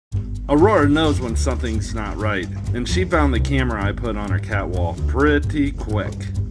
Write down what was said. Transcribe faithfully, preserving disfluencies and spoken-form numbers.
Aurora knows when something's not right, and she found the camera I put on her cat wall pretty quick.